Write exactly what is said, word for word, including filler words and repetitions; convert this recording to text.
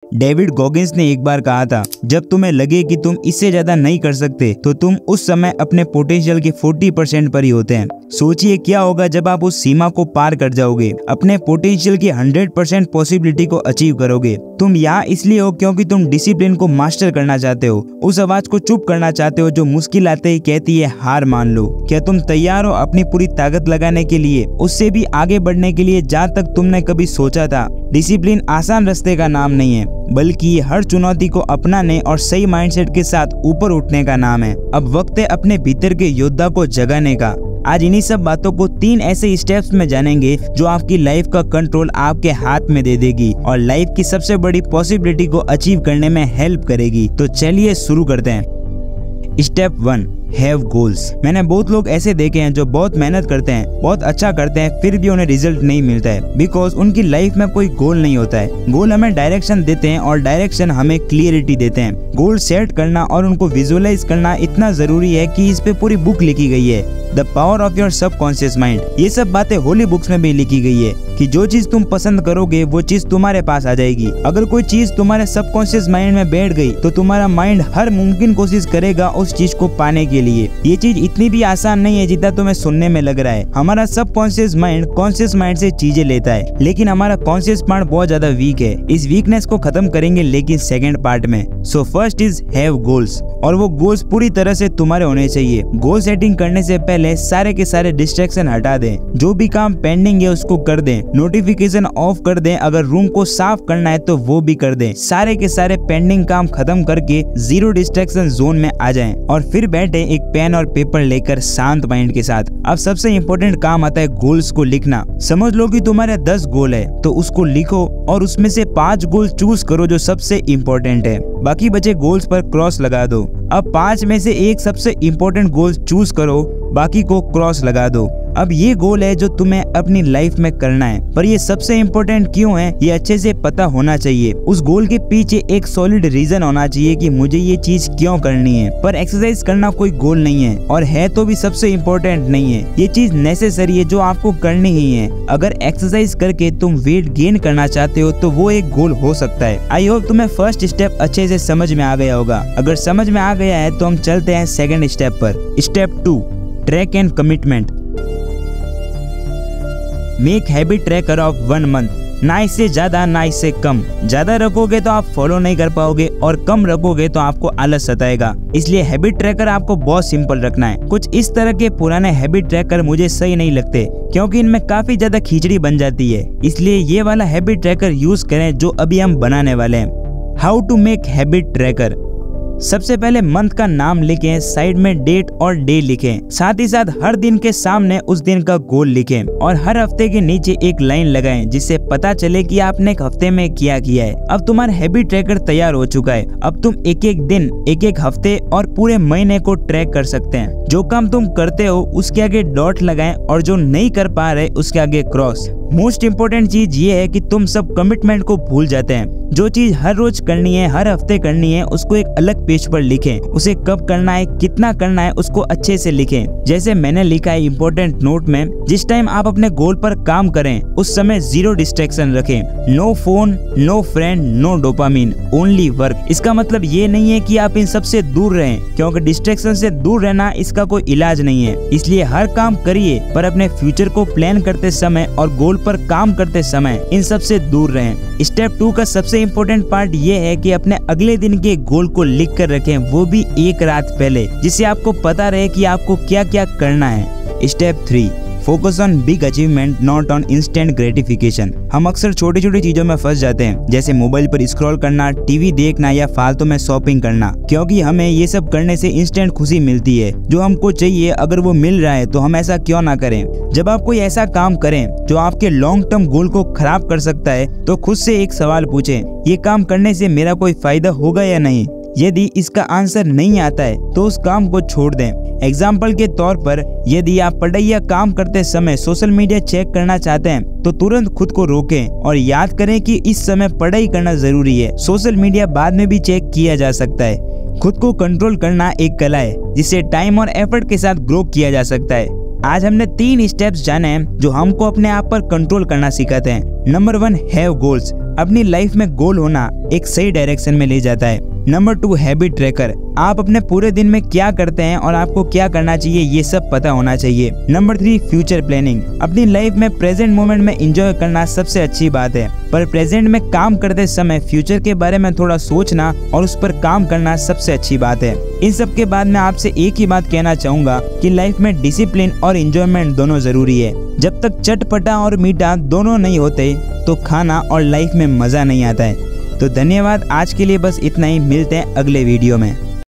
David Goggins ने एक बार कहा था, जब तुम्हें लगे कि तुम इससे ज्यादा नहीं कर सकते तो तुम उस समय अपने पोटेंशियल के चालीस परसेंट पर ही होते हैं। सोचिए क्या होगा जब आप उस सीमा को पार कर जाओगे, अपने पोटेंशियल की सौ परसेंट पॉसिबिलिटी को अचीव करोगे। तुम यहाँ इसलिए हो क्योंकि तुम डिसिप्लिन को मास्टर करना चाहते हो, उस आवाज को चुप करना चाहते हो जो मुश्किल आते ही कहती है हार मान लो। क्या तुम तैयार हो अपनी पूरी ताकत लगाने के लिए, उससे भी आगे बढ़ने के लिए जहाँ तक तुमने कभी सोचा था? डिसिप्लिन आसान रास्ते का नाम नहीं है, बल्कि ये हर चुनौती को अपनाने और सही माइंडसेट के साथ ऊपर उठने का नाम है। अब वक्त है अपने भीतर के योद्धा को जगाने का। आज इन्हीं सब बातों को तीन ऐसे स्टेप्स में जानेंगे जो आपकी लाइफ का कंट्रोल आपके हाथ में दे देगी और लाइफ की सबसे बड़ी पॉसिबिलिटी को अचीव करने में हेल्प करेगी। तो चलिए शुरू करते हैं। Step one, have goals. मैंने बहुत लोग ऐसे देखे हैं जो बहुत मेहनत करते हैं, बहुत अच्छा करते हैं, फिर भी उन्हें रिजल्ट नहीं मिलता है, बिकॉज उनकी लाइफ में कोई गोल नहीं होता है। गोल हमें डायरेक्शन देते हैं और डायरेक्शन हमें क्लियरिटी देते हैं। गोल सेट करना और उनको विजुअलाइज करना इतना जरूरी है कि इस पे पूरी बुक लिखी गई है, the power of your subconscious mind. ये सब बातें होली बुक्स में भी लिखी गई है कि जो चीज तुम पसंद करोगे वो चीज तुम्हारे पास आ जाएगी। अगर कोई चीज तुम्हारे सबकॉन्शियस माइंड में बैठ गई तो तुम्हारा माइंड हर मुमकिन कोशिश करेगा उस चीज को पाने के लिए। ये चीज इतनी भी आसान नहीं है जितना तुम्हें सुनने में लग रहा है। हमारा सबकॉन्शियस माइंड कॉन्शियस माइंड से चीजें लेता है, लेकिन हमारा कॉन्शियस माइंड बहुत ज्यादा वीक है। इस वीकनेस को खत्म करेंगे लेकिन सेकंड पार्ट में। So first is have goals, और वो गोल्स पूरी तरह से तुम्हारे होने चाहिए। गोल सेटिंग करने से पहले सारे के सारे डिस्ट्रैक्शन हटा दें, जो भी काम पेंडिंग है उसको कर दें, नोटिफिकेशन ऑफ कर दें, अगर रूम को साफ करना है तो वो भी कर दें। सारे के सारे पेंडिंग काम खत्म करके जीरो डिस्ट्रैक्शन जोन में आ जाएं और फिर बैठे एक पेन और पेपर लेकर शांत माइंड के साथ। अब सबसे इम्पोर्टेंट काम आता है गोल्स को लिखना। समझ लो कि तुम्हारे दस गोल है तो उसको लिखो और उसमें से पांच गोल चूज करो जो सबसे इम्पोर्टेंट है, बाकी बचे गोल्स पर क्रॉस लगा दो। अब पांच में से एक सबसे इम्पोर्टेंट गोल चूज करो, बाकी को क्रॉस लगा दो। अब ये गोल है जो तुम्हें अपनी लाइफ में करना है, पर ये सबसे इम्पोर्टेंट क्यों है ये अच्छे से पता होना चाहिए। उस गोल के पीछे एक सॉलिड रीजन होना चाहिए कि मुझे ये चीज क्यों करनी है। पर एक्सरसाइज करना कोई गोल नहीं है, और है तो भी सबसे इम्पोर्टेंट नहीं है। ये चीज नेसेसरी है जो आपको करनी ही है। अगर एक्सरसाइज करके तुम वेट गेन करना चाहते हो तो वो एक गोल हो सकता है। आई होप तुम्हें फर्स्ट स्टेप अच्छे से समझ में आ गया होगा। अगर समझ में आ गया है तो हम चलते हैं सेकंड स्टेप पर। Step two, track and commitment. Make habit tracker of one month. ना इससे ज्यादा ना इससे कम। ज्यादा रखोगे तो आप फॉलो नहीं कर पाओगे और कम रखोगे तो आपको आलस सताएगा। इसलिए हैबिट ट्रैकर आपको बहुत सिंपल रखना है। कुछ इस तरह के पुराने हैबिट ट्रैकर मुझे सही नहीं लगते क्योंकि इनमें काफी ज्यादा खिचड़ी बन जाती है। इसलिए ये वाला हैबिट ट्रैकर यूज करें जो अभी हम बनाने वाले हैं। How to make habit tracker. सबसे पहले मंथ का नाम लिखें, साइड में डेट और डे लिखें, साथ ही साथ हर दिन के सामने उस दिन का गोल लिखें और हर हफ्ते के नीचे एक लाइन लगाएं जिससे पता चले कि आपने एक हफ्ते में क्या किया है। अब तुम्हारा हैबिट ट्रैकर तैयार हो चुका है। अब तुम एक एक दिन, एक एक हफ्ते और पूरे महीने को ट्रैक कर सकते हैं। जो काम तुम करते हो उसके आगे डॉट लगाएं और जो नहीं कर पा रहे उसके आगे क्रॉस। मोस्ट इम्पोर्टेंट चीज ये है कि तुम सब कमिटमेंट को भूल जाते हैं। जो चीज हर रोज करनी है, हर हफ्ते करनी है, उसको एक अलग पेज पर लिखें। उसे कब करना है, कितना करना है, उसको अच्छे से लिखें। जैसे मैंने लिखा है इम्पोर्टेंट नोट में, जिस टाइम आप अपने गोल पर काम करें उस समय जीरो डिस्ट्रैक्शन रखें। No phone, no friend, no dopamine, only work. इसका मतलब ये नहीं है कि आप इन सबसे दूर रहें, क्योंकि डिस्ट्रैक्शन से दूर रहना इसका कोई इलाज नहीं है। इसलिए हर काम करिए पर अपने फ्यूचर को प्लान करते समय और गोल पर काम करते समय इन सब से दूर रहें। स्टेप टू का सबसे इम्पोर्टेंट पार्ट ये है कि अपने अगले दिन के गोल को लिख कर रखें, वो भी एक रात पहले, जिससे आपको पता रहे कि आपको क्या क्या करना है। Step three, focus on big achievement not on instant gratification. हम अक्सर छोटी छोटी चीजों में फंस जाते हैं, जैसे मोबाइल पर स्क्रॉल करना, टीवी देखना या फालतू में शॉपिंग करना, क्योंकि हमें ये सब करने से इंस्टेंट खुशी मिलती है। जो हमको चाहिए अगर वो मिल रहा है तो हम ऐसा क्यों ना करें। जब आप कोई ऐसा काम करें जो आपके लॉन्ग टर्म गोल को खराब कर सकता है तो खुद से एक सवाल पूछें, ये काम करने से मेरा कोई फायदा होगा या नहीं। यदि इसका आंसर नहीं आता है तो उस काम को छोड़ दें। एग्जाम्पल के तौर पर, यदि आप पढ़ाई या काम करते समय सोशल मीडिया चेक करना चाहते हैं तो तुरंत खुद को रोकें और याद करें कि इस समय पढ़ाई करना जरूरी है। सोशल मीडिया बाद में भी चेक किया जा सकता है। खुद को कंट्रोल करना एक कला है जिसे टाइम और एफर्ट के साथ ग्रो किया जा सकता है। आज हमने तीन स्टेप्स जाने हैं जो हमको अपने आप पर कंट्रोल करना सिखाते हैं। Number one, have goals. अपनी लाइफ में गोल होना एक सही डायरेक्शन में ले जाता है। Number two, habit tracker. आप अपने पूरे दिन में क्या करते हैं और आपको क्या करना चाहिए ये सब पता होना चाहिए। Number three, future planning. अपनी लाइफ में प्रेजेंट मोमेंट में एंजॉय करना सबसे अच्छी बात है, पर प्रेजेंट में काम करते समय फ्यूचर के बारे में थोड़ा सोचना और उस पर काम करना सबसे अच्छी बात है। इन सब के बाद मैं आपसे एक ही बात कहना चाहूंगा कि लाइफ में डिसिप्लिन और एंजॉयमेंट दोनों जरूरी है। जब तक चटपटा और मीठा दोनों नहीं होते तो खाना और लाइफ में मजा नहीं आता है। तो धन्यवाद, आज के लिए बस इतना ही। मिलते हैं अगले वीडियो में।